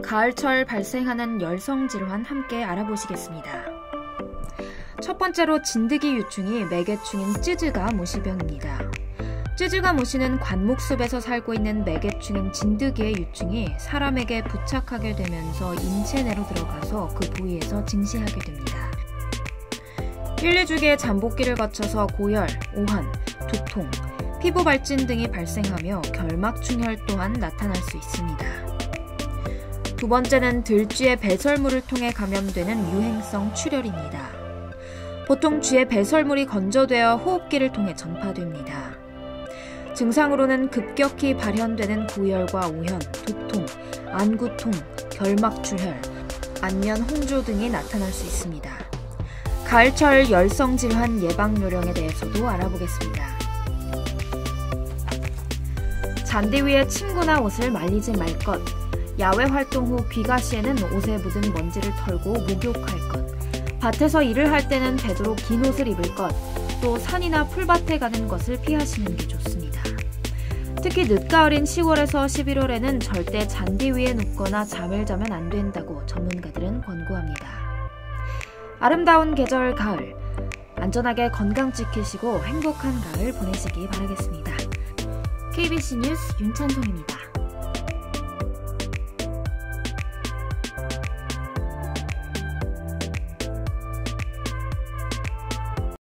가을철 발생하는 열성질환 함께 알아보시겠습니다. 첫 번째로 진드기 유충이 매개충인 쯔즈가 무시병입니다. 쯔즈가 무시는 관목숲에서 살고 있는 매개충인 진드기의 유충이 사람에게 부착하게 되면서 인체 내로 들어가서 그 부위에서 증시하게 됩니다. 1, 2주기의 잠복기를 거쳐서 고열, 오한, 두통, 피부 발진 등이 발생하며 결막충혈 또한 나타날 수 있습니다. 두 번째는 들쥐의 배설물을 통해 감염되는 유행성 출혈입니다. 보통 쥐의 배설물이 건조되어 호흡기를 통해 전파됩니다. 증상으로는 급격히 발현되는 고열과 오현, 두통, 안구통, 결막출혈, 안면 홍조 등이 나타날 수 있습니다. 가을철 열성질환 예방 요령에 대해서도 알아보겠습니다. 잔디 위에 침구나 옷을 말리지 말 것, 야외 활동 후 귀가 시에는 옷에 묻은 먼지를 털고 목욕할 것, 밭에서 일을 할 때는 되도록 긴 옷을 입을 것, 또 산이나 풀밭에 가는 것을 피하시는 게 좋습니다. 특히 늦가을인 10월에서 11월에는 절대 잔디 위에 눕거나 잠을 자면 안 된다고 전문가들은 권고합니다. 아름다운 계절 가을, 안전하게 건강 지키시고 행복한 가을 보내시기 바라겠습니다. KBC 뉴스 윤찬송입니다.